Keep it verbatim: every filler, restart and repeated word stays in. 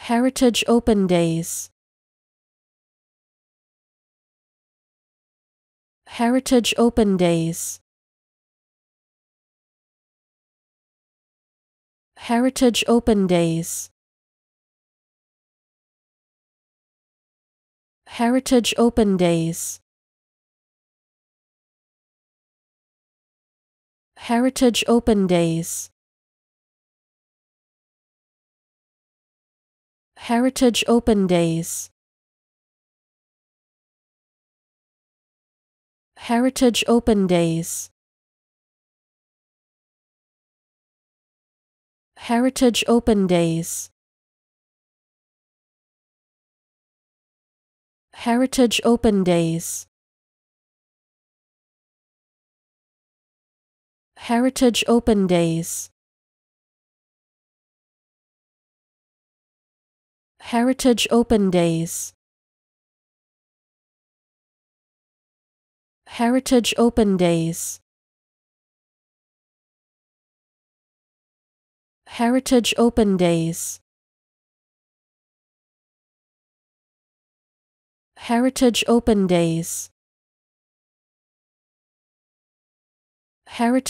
Heritage Open Days. Heritage Open Days. Heritage Open Days. Heritage Open Days. Heritage Open Days. Heritage Open Days. Heritage Open Days. Heritage Open Days. Heritage Open Days. Heritage Open Days. Heritage Open Days. Heritage Open Days. Heritage Open Days. Heritage Open Days. Heritage